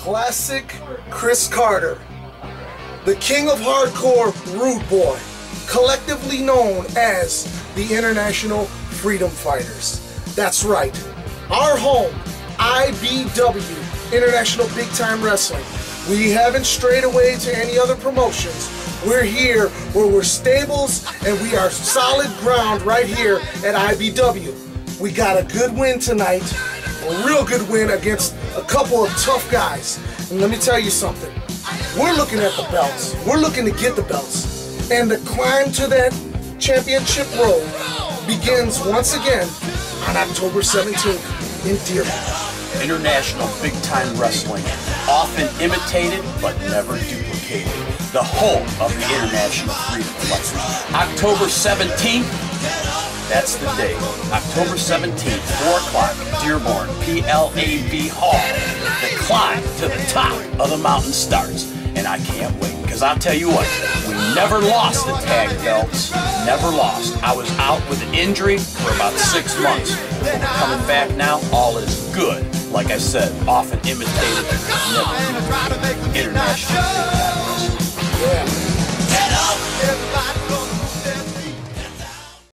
Classic Chris Carter, the king of hardcore rude boy, collectively known as the International Freedom Fighters. That's right, our home, IBW, International Big Time Wrestling. We haven't strayed away to any other promotions. We're here where we're stables and we are solid ground right here at IBW. We got a good win tonight, a real good win against a couple of tough guys. And let me tell you something, we're looking at the belts. We're looking to get the belts. And the climb to that championship road begins once again on October 17th in Dearborn. International Big Time Wrestling, often imitated but never duplicated. The home of the International Freedom Fighters. October 17th, that's the day. October 17th, 4 o'clock, Dearborn, PLAB Hall. The climb to the top of the mountain starts. And I can't wait, because I'll tell you what, we never lost the tag belts, never lost. I was out with an injury for about 6 months. But we're coming back now, all is good. Like I said, often imitated, never duplicated. International Big Time Wrestling. Yeah.